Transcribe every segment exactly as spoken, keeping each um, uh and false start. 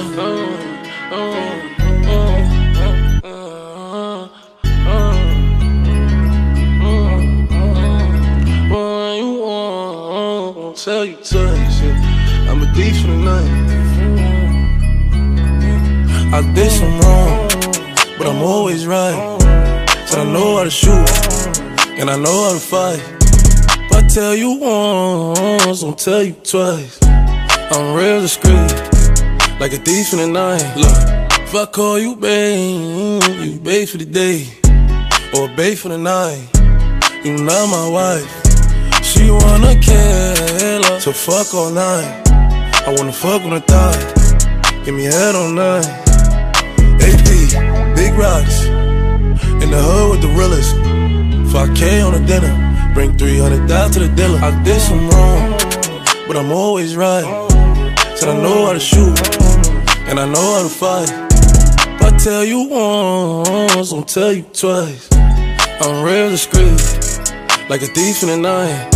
Tell you twice, yeah. I'm a thief for the night. I did some wrong, but I'm always right. Said I know how to shoot, and I know how to fight. If I tell you once, I'll tell you twice. I'm real discreet, like a thief in the night. Look, if I call you babe, you babe for the day, or babe for the night. You not my wife. She wanna kill her, so fuck all night. I wanna fuck on her thigh, give me head all night. A P, big rocks, in the hood with the realest. five K on the dinner, bring three hundred down to the dealer. I did some wrong, but I'm always right. Said I know how to shoot, and I know how to fight. If I tell you once, I'll tell you twice. I'm real discreet, like a thief in the night.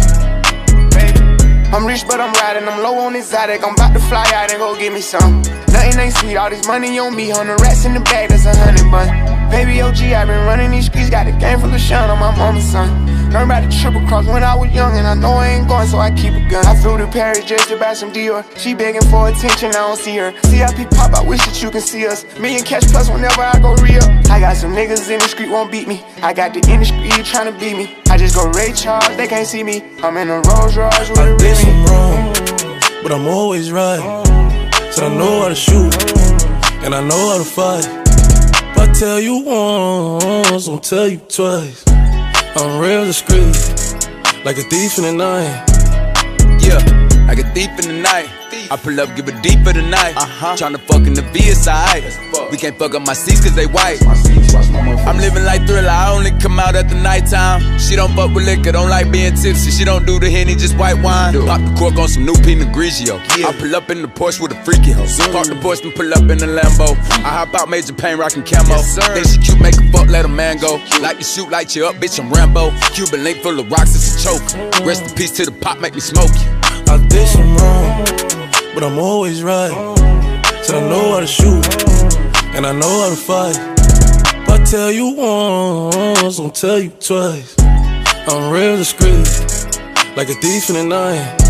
I'm rich but I'm riding, I'm low on exotic. I'm about to fly out and go get me some. Nothing ain't sweet, all this money on me. Hundred rats in the bag, that's a hundred bun. Baby O G, I been running these streets. Got a game full of shine on my mama's son. Learned about the triple cross when I was young, and I know I ain't going, so I keep a gun. I flew to Paris just to buy some Dior. She begging for attention, I don't see her. C I P pop, I wish that you can see us. Million cash plus whenever I go real. I got some niggas in the street won't beat me. I got the industry tryna beat me. I just go Ray Charles, they can't see me. I'm in a Rolls Royce with I a did Remy. some wrong, but I'm always right. Said I know how to shoot, and I know how to fight. If I tell you once, I'll tell you twice. I'm real discreet, like a thief in the night. Yeah, like a thief in the night. I pull up, give it deep for the night. Uh-huh. Tryna fuck in the V S I. We can't fuck up my seats cause they white. I'm living like Thriller, I only come out at the nighttime. She don't fuck with liquor, don't like being tipsy. She don't do the Henny, just white wine. Pop the cork on some new Pinot Grigio. I pull up in the Porsche with a freaky hoe. Park the Porsche and pull up in the Lambo. I hop out Major Payne rockin' camo. Then she cute, make a fuck, let a man go. Like to shoot, light you up, bitch, I'm Rambo. Cuban link full of rocks, it's a choke. Rest in peace to the pop, make me smoke you. I did some wrong, but I'm always right. Said I know how to shoot, and I know how to fight. If I tell you once, I'll tell you twice. I'm real discreet, like a thief in the night.